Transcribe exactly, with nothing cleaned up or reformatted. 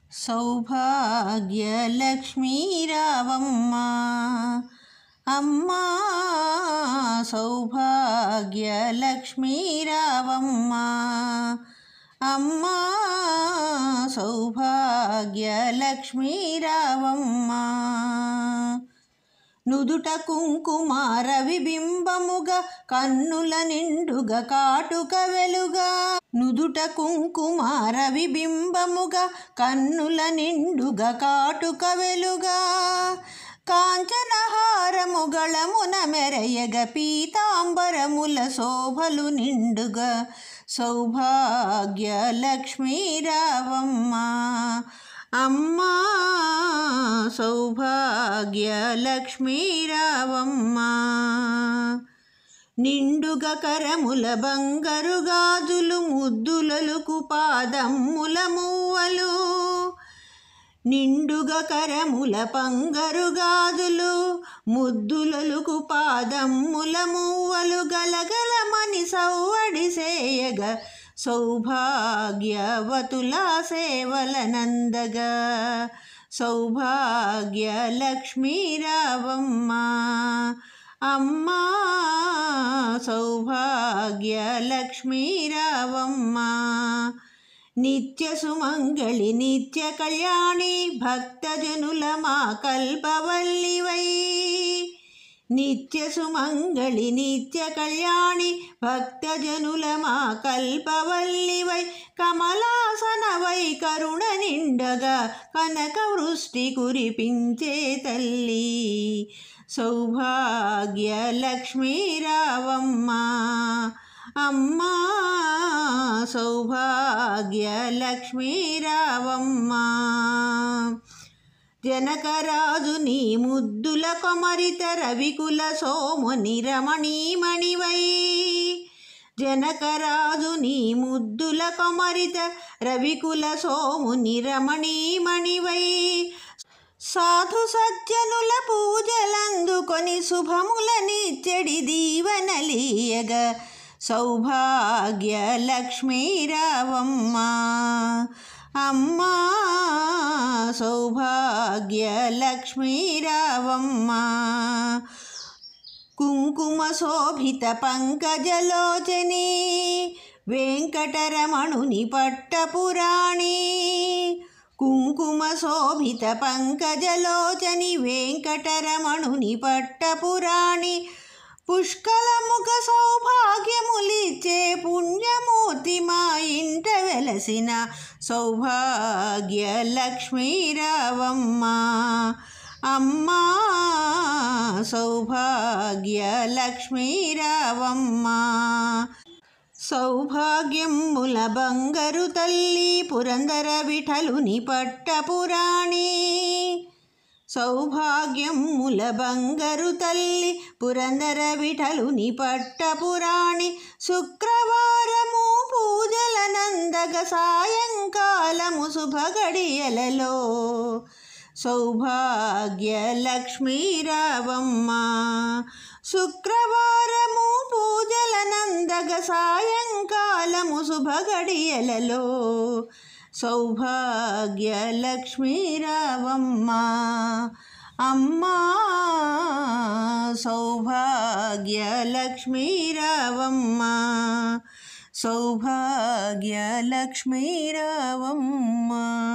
సౌభాగ్యలక్ష్మీ రావమ్మ అమ్మా సౌభాగ్యలక్ష్మీ రావమ్మ అమ్మా సౌభాగ్యలక్ష్మీ రావమ్మ నుదుట కుంకుమార విబింబముగా కన్నుల నిండుగా కాటుక వెలుగా నుదుట కుంకుమార విబింబముగా కన్నుల నిండుగా కాటుక వెలుగా కాంచనహారము గళమున మెరయగ పీతాంబరముల శోభలు నిండుగా సౌభాగ్యలక్ష్మీ రావమ్మ అమ్మా సౌభాగ్యలక్ష్మీ రావమ్మ నిండుగా కరముల బంగారు గాజులు ముద్దులలకు పాదమ్ముల మువ్వలు నిండుగా కరముల బంగారు గాజులు ముద్దులలకు పాదమ్ముల మువ్వలు గలగలమని సౌవడి సేయగా సౌభాగ్యవతుల సేవల నందగా సౌభాగ్యలక్ష్మీ రావమ్మ అమ్మా సౌభాగ్యలక్ష్మీ రావమ్మ నిత్య సుమంగళి నిత్య కళ్యాణి భక్తజనుల మా కల్పవల్లివై నిత్య సుమంగళి నిత్య కళ్యాణి భక్తజనుల మా కల్పవల్లివై కమలాసనవై కరుణ నిండగా కనక వృష్టి కురిపించే తల్లి సౌభాగ్యలక్ష్మీ రావమ్మ అమ్మా సౌభాగ్యలక్ష్మీ రావమ్మ జనకరాజు నీ ముద్దుల కొమరిత రవికుల సోముని రమణీమణివై జనకరాజు నీ ముద్దుల కొమరిత రవికుల సోముని రమణీమణివై సాధు సజ్జనుల పూజలందుకొని శుభములనిచ్చడి దీవనలీయగా సౌభాగ్యలక్ష్మీ రావమ్మ అమ్మా సౌభాగ్యలక్ష్మీ రావమ్మ కుంకుమ శోభిత పంకజలోచని వెంకటరమణుని పట్టపురాణి కుంకుమ శోభిత పంకజలోచని వెంకటరమణుని పట్టపురాణి పుష్కలముఖ సౌభాగ్యములిచ్చే పుణ్యమూర్తి మా ఇంట వెలసిన సౌభాగ్యలక్ష్మీ రావమ్మ అమ్మా సౌభాగ్యలక్ష్మీ రావమ్మ సౌభాగ్యముల బంగారు తల్లి పురందర విఠలుని పట్టపురాణి సౌభాగ్యముల బంగారు తల్లి పురందర విఠలుని పట్టపురాణి శుక్రవారము పూజల నందగ సాయంకాలము శుభగడియలలో సౌభాగ్యలక్ష్మీ రావమ్మ శుక్రవారము పూజల నందగ సాయంకాలము శుభగడియలలో సౌభాగ్యలక్ష్మీ రావమ్మ అమ్మా సౌభాగ్యలక్ష్మీ రావమ్మ సౌభాగ్యలక్ష్మీ రావమ్మ.